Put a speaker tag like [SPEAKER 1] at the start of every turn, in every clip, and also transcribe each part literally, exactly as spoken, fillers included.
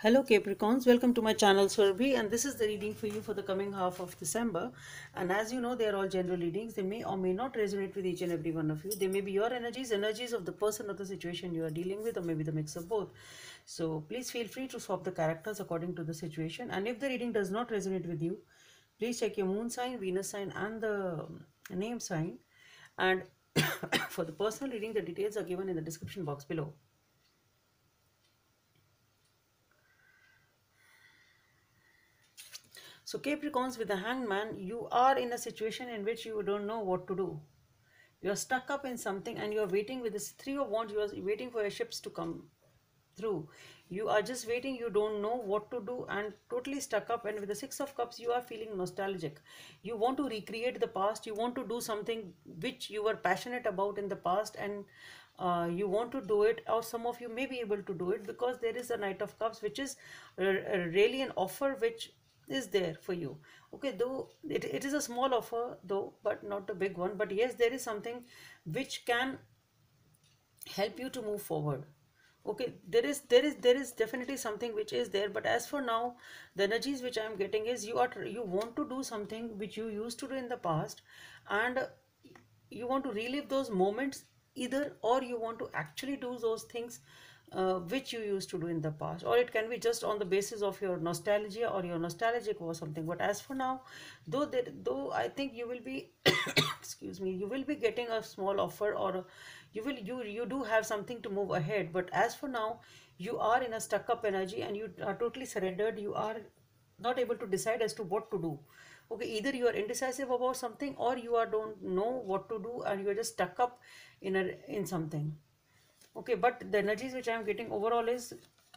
[SPEAKER 1] Hello Capricorns, welcome to my channel Surbhi, and this is the reading for you for the coming half of December. And as you know, they are all general readings. They may or may not resonate with each and every one of you. They may be your energies, energies of the person or the situation you are dealing with, or maybe the mix of both. So please feel free to swap the characters according to the situation. And if the reading does not resonate with you, please check your moon sign, Venus sign, and the name sign. And for the personal reading, the details are given in the description box below. So Capricorns, with the Hanged Man, you are in a situation in which you don't know what to do. You are stuck up in something and you are waiting with this Three of Wands, you are waiting for your ships to come through. You are just waiting, you don't know what to do and totally stuck up. And with the Six of Cups, you are feeling nostalgic. You want to recreate the past, you want to do something which you were passionate about in the past, and uh, you want to do it, or some of you may be able to do it because there is a Knight of Cups, which is uh, really an offer which is there for you. Okay, though it, it is a small offer though, but not a big one, but yes, there is something which can help you to move forward. Okay, there is there is there is definitely something which is there, but as for now, the energies which I am getting is you are you want to do something which you used to do in the past, and you want to relive those moments either, or you want to actually do those things uh, which you used to do in the past, or it can be just on the basis of your nostalgia or your nostalgic or something. But as for now, though there, though I think you will be excuse me, you will be getting a small offer, or you will you you do have something to move ahead. But as for now, you are in a stuck up energy and you are totally surrendered. You are not able to decide as to what to do. Okay, either you are indecisive about something, or you are don't know what to do and you are just stuck up in a in something. Okay, but the energies which I am getting overall is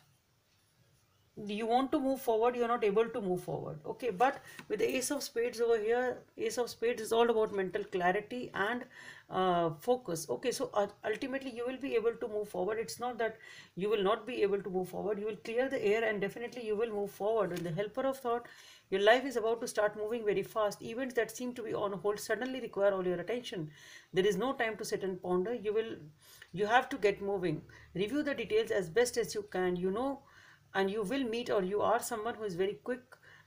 [SPEAKER 1] you want to move forward, you're not able to move forward. Okay, but with the Ace of Spades over here, Ace of Spades is all about mental clarity and uh, focus. Okay, so uh, ultimately you will be able to move forward. It's not that you will not be able to move forward. You will clear the air and definitely you will move forward. With the Helper of Thought, your life is about to start moving very fast. Events that seem to be on hold suddenly require all your attention. There is no time to sit and ponder. You will you have to get moving. Review the details as best as you can. You know, and you will meet, or you are someone who is very quick,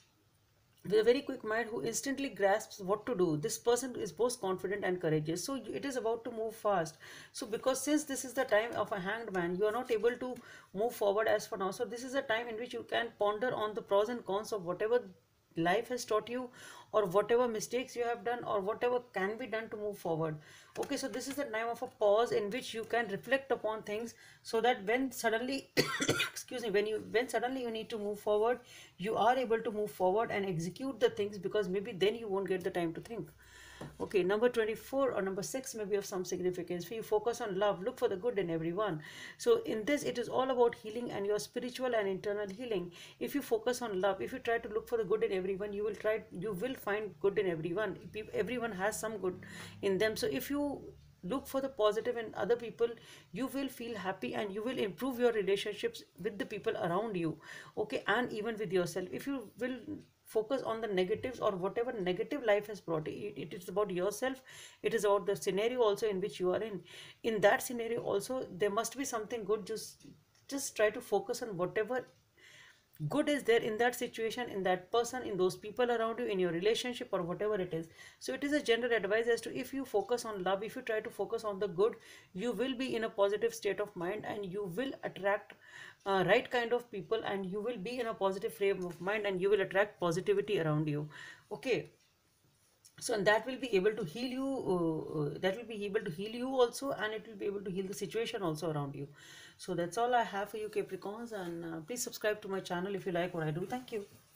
[SPEAKER 1] with a very quick mind, who instantly grasps what to do. This person is both confident and courageous, so it is about to move fast. So because since this is the time of a Hanged Man, you are not able to move forward as for now. So this is a time in which you can ponder on the pros and cons of whatever life has taught you, or whatever mistakes you have done, or whatever can be done to move forward. Okay, so this is the time of a pause in which you can reflect upon things, so that when suddenly excuse me when you when suddenly you need to move forward, you are able to move forward and execute the things, because maybe then you won't get the time to think. Okay, number twenty-four or number six may be of some significance for you. Focus on love, look for the good in everyone. So in this, it is all about healing and your spiritual and internal healing. If you focus on love, if you try to look for the good in everyone, you will try you will find good in everyone. Everyone has some good in them. So if you look for the positive in other people, you will feel happy and you will improve your relationships with the people around you. Okay, and even with yourself. If you will focus on the negatives, or whatever negative life has brought, it, it is about yourself, it is about the scenario also in which you are in. In that scenario also, there must be something good. Just just try to focus on whatever good is there in that situation, in that person, in those people around you, in your relationship, or whatever it is. So it is a general advice as to, if you focus on love, if you try to focus on the good, you will be in a positive state of mind and you will attract uh, right kind of people, and you will be in a positive frame of mind and you will attract positivity around you. Okay, so and that will be able to heal you, uh, uh, that will be able to heal you also, and it will be able to heal the situation also around you. So that's all I have for you, Capricorns, and uh, please subscribe to my channel if you like what I do. Thank you.